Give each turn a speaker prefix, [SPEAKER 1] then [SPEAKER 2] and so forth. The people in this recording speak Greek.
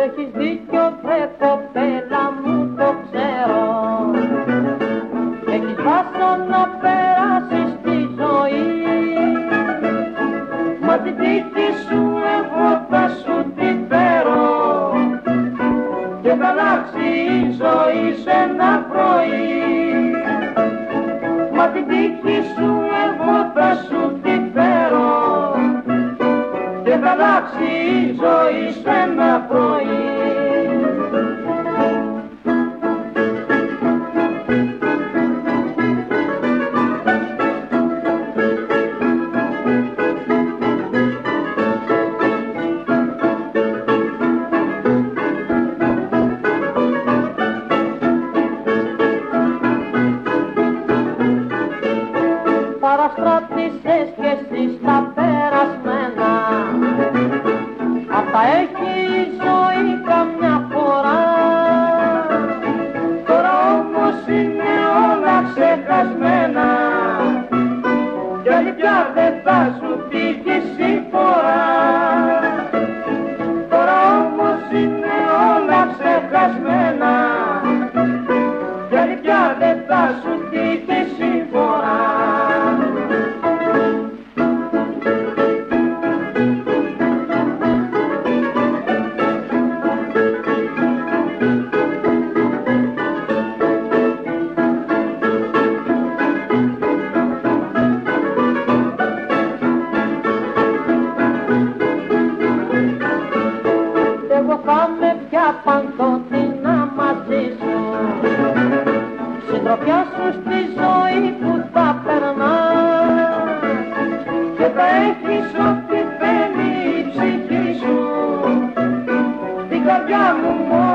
[SPEAKER 1] έχεις δίκιο βρε κοπέλα μου το ξέρω. Έχεις βάσο να περάσεις τη ζωή, μα την τύχη σου εγώ θα σου τη φέρω και θα αλλάξει η ζωή σε ένα πρωί. Μα την τύχη σου εγώ θα σου τη φέρω και θα αλλάξει η ζωή σε ένα πρωί. Παραστράτησες κι εσύ στα περασμένα, αυτά έχει η ζωή καμιά φορά. Τώρα όμως είναι όλα ξεχασμένα κι άλλη πια δεν θα σου τύχει συμφορά. Τώρα όμως είναι όλα ξεχασμένα κι άλλη πια δεν θα σου τύχει συμφορά. Πάμε πια παντοτινά μαζί σου, συντροφιά σου στη ζωή που θα περνάς και θα έχεις ό,τι θέλει η ψυχή σου, την καρδιά μου